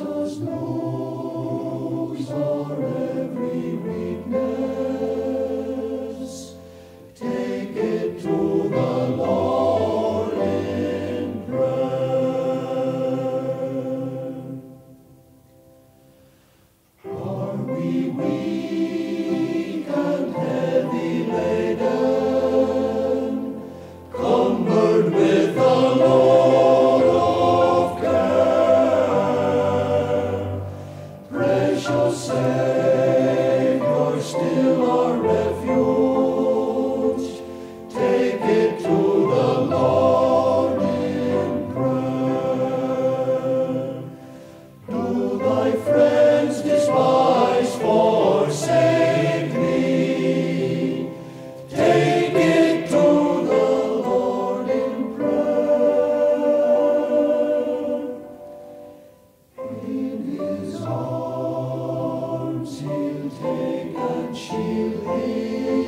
Jesus knows our every weakness. Take it to the Lord in prayer. Are we weak and heavy laden, cumbered with a load of care? Precious Savior, still our refuge, take it to the Lord in prayer. Do thy friends despise, forsake thee? Take it to the Lord in prayer. In his arms he'll take and shield thee.